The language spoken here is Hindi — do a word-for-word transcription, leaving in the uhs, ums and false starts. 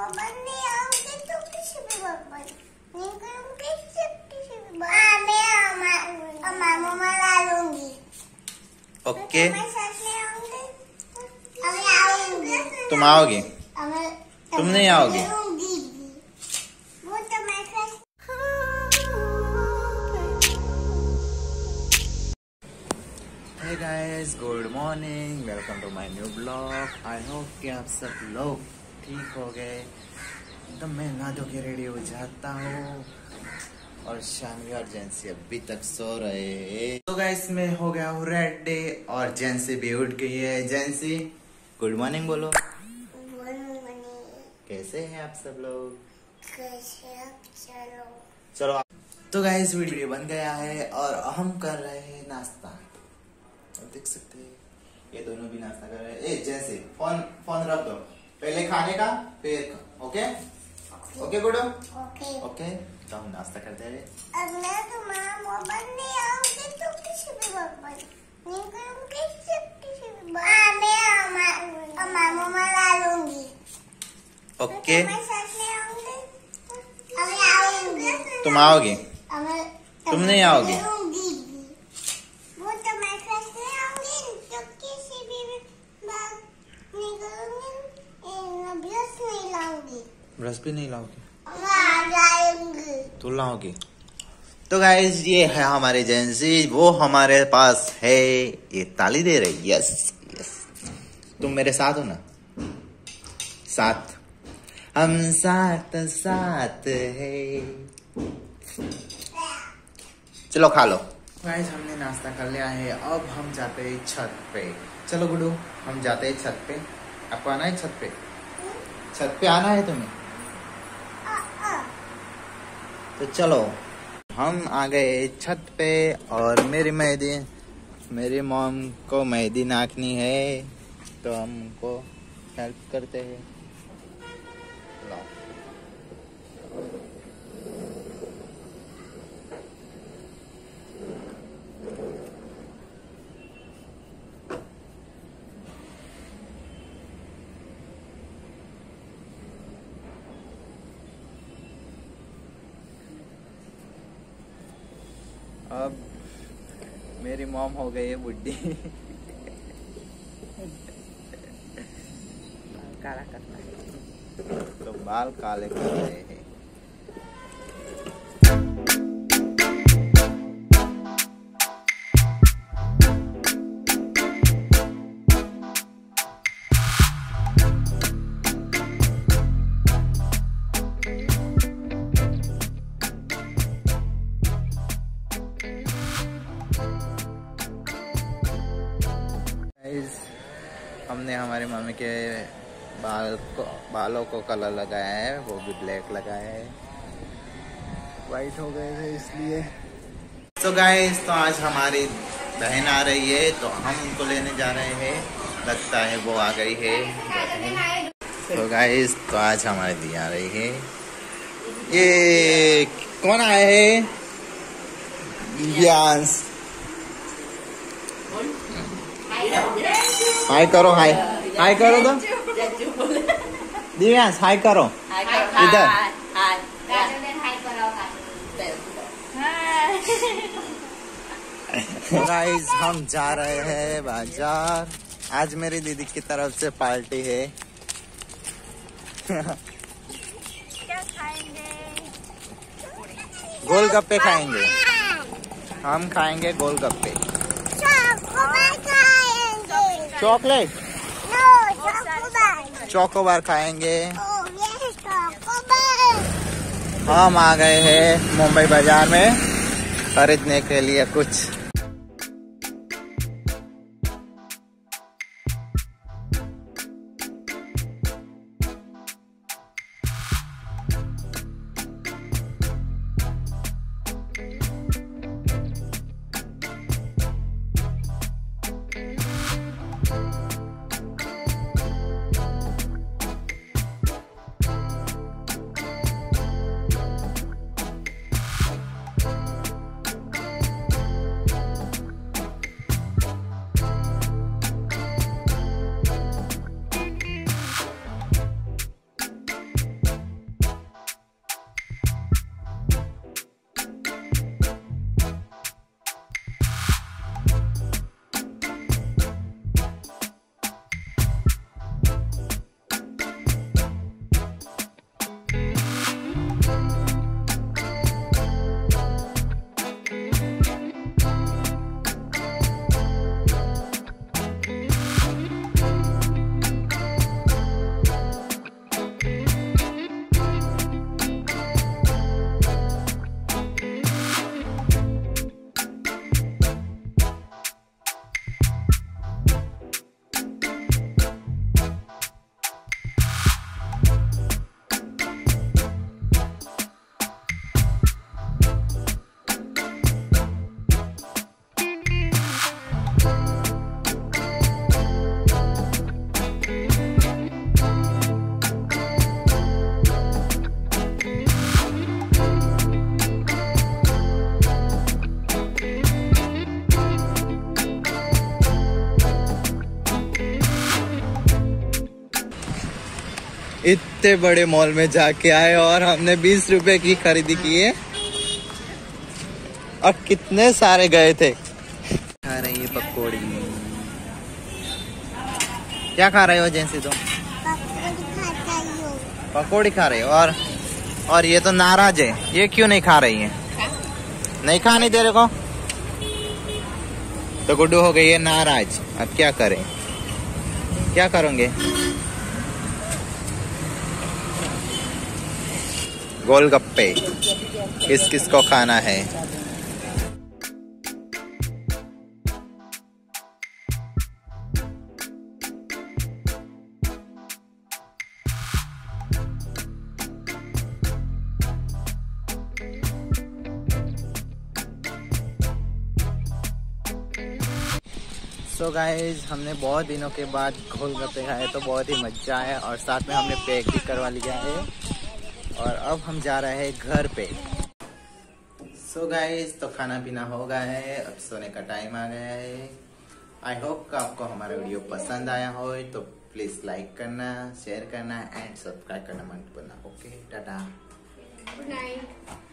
नहीं आओगे तो किसी भी वक्त पर नहीं करूँगी सिर्फ किसी भी वक्त। हाँ मैं मामू ला लूँगी। ओके मैं साथ में आऊँगी। अभी आऊँगी। तुम आओगी? तुम नहीं आओगी? वो तो मैं साथ। Hey guys, good morning. Welcome to my new vlog. I hope कि आप सब लोग ठीक हो गए। तो मैं नहा धो के रेडी हो जाता हूँ और शानवी और जेंसी अभी तक सो रहे हैं। तो गाइस मैं हो गया हूँ रेडी और जेंसी भी उठ गई है। जेंसी गुड मॉर्निंग बोलो। कैसे हैं आप सब लोग? कैसे आप? चलो चलो। तो गाइस वीडियो बन गया है और हम कर रहे हैं नाश्ता। आप देख सकते हैं ये दोनों भी नाश्ता कर रहे हैं। ए जैसे फोन फोन रख दो, पहले खाने का फिर okay okay good okay okay. तो हम नाश्ता करते हैं। अब मैं तुम्हारा मोबाइल नहीं आओगे तो किसी भी वक्त पर नहीं करूँगी सिर्फ किसी भी वक्त। हाँ मैं मामू ला लूँगी। ओके मैं साथ में आऊँगी। अभी आऊँगी। तुम आओगी? तुम नहीं आओगी? वो तो मैं साथ में आऊँगी तो किसी भी वक्त नहीं करूँगी। ब्रश नहीं लाऊंगी। ब्रश भी नहीं लाओगी? लाऊंगी। तू लाओगी? तो गाइस ये है हमारे एजेंसी, वो हमारे पास है। ये ताली दे रही। Yes yes. तुम मेरे साथ हो ना? साथ हम साथ साथ है। चलो खा लो। गाइस हमने नाश्ता कर लिया है। अब हम जाते हैं छत पे। चलो गुडू हम जाते हैं छत पे। आपको आना है छत पे? छत पे आना है तुम्हें? तो चलो हम आ गए छत पे और मेरी मेहंदी मेरी मॉम को मेहंदी नाचनी है तो हमको हेल्प करते हैं। लाओ। अब मेरी मॉम हो गई है बुड्ढी। काला करना है तो बाल काले कर रहे हैं। हमने हमारी मम्मी के बाल को बालों को कलर लगाया है, वो भी ब्लैक लगाया है। वाइट हो गए थे इसलिए। तो गाइस तो आज हमारी बहन आ रही है तो हम उनको लेने जा रहे हैं। लगता है वो आ गई है। तो गाइस तो आज हमारी दी आ रही है। ये कौन आया है? यांस। हाय करो। हाय हाय करो तो दिव्यांश हाय करो इधर। गाइस हम जा रहे हैं बाजार। आज मेरी दीदी की तरफ से पार्टी है। क्या खाएंगे? गोलगप्पे खाएंगे। हम खाएंगे गोलगप्पे। चॉकलेट चोकोबार खाएंगे। हम आ गए हैं मुंबई बाजार में खरीदने के लिए कुछ। इतने बड़े मॉल में जाके आए और हमने बीस रुपए की खरीदी की है और कितने सारे गए थे। खा रही है पकौड़ी। क्या खा रहे हो जैसे तुम? पकौड़ी खा रहे हो। और और ये तो नाराज है, ये क्यों नहीं खा रही है? नहीं खाने दे रहे को तो गुड्डू हो गई है नाराज। अब क्या करें, क्या करोगे? गोलगप्पे किस किस को खाना है? सो गाइज हमने बहुत दिनों के बाद गोलगप्पे खाए तो बहुत ही मजा आया और साथ में हमने पैक भी करवा लिया है और अब हम जा रहे हैं घर पे। सो गाइज तो खाना पीना हो गया है, अब सोने का टाइम आ गया है। आई होप कि आपको हमारा वीडियो पसंद आया हो तो प्लीज लाइक करना, शेयर करना एंड सब्सक्राइब करना मत भूलना। Okay tata, good night.